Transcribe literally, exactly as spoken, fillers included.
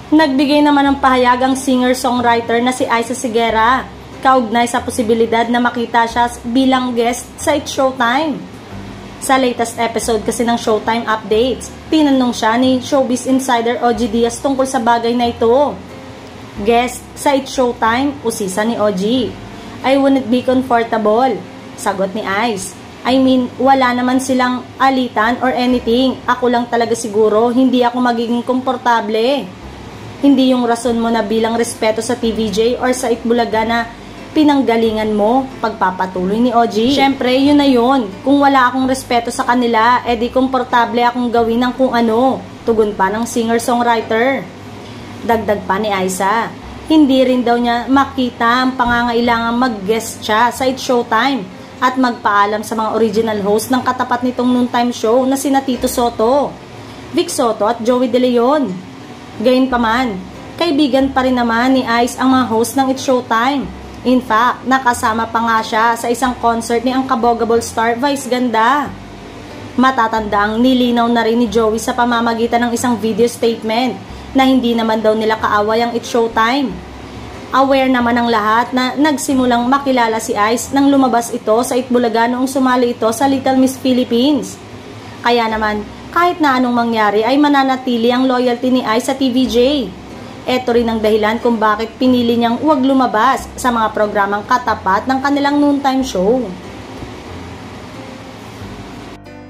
Nagbigay naman ng pahayag ang singer-songwriter na si Aiza Sigera kaugnay sa posibilidad na makita siya bilang guest sa It's Showtime. Sa latest episode kasi ng Showtime Updates, tinanong siya ni Showbiz Insider O G Diaz tungkol sa bagay na ito. Guest sa It's Showtime, usisa ni O G. I wouldn't be comfortable. Sagot ni Aiz. I mean, wala naman silang alitan or anything. Ako lang talaga siguro, hindi ako magiging komportable. Hindi yung rason mo na bilang respeto sa T V J or sa Itbulaga na pinanggalingan mo, pagpapatuloy ni O G. Syempre, yun na yun. Kung wala akong respeto sa kanila, edi komportable akong gawin ng kung ano. Tugon pa ng singer-songwriter. Dagdag pa ni Aiza. Hindi rin daw niya makita ang pangangailangan mag-guest siya sa It's Showtime at magpaalam sa mga original host ng katapat nitong noontime show na sina Tito Soto, Vic Soto at Joey De Leon. Gayunpaman, kaibigan pa rin naman ni Aiz ang mga host ng It's Showtime. In fact, nakasama pa nga siya sa isang concert ni ang kabogable star Vice Ganda. Matatanda ang nilinaw na rin ni Joey sa pamamagitan ng isang video statement na hindi naman daw nila kaaway ang It's Showtime. Aware naman ang lahat na nagsimulang makilala si Aiz nang lumabas ito sa Itbulaga noong sumali ito sa Little Miss Philippines. Kaya naman, kahit na anong mangyari ay mananatili ang loyalty ni Aiz sa T V J. Ito rin ang dahilan kung bakit pinili niyang huwag lumabas sa mga programang katapat ng kanilang noontime show.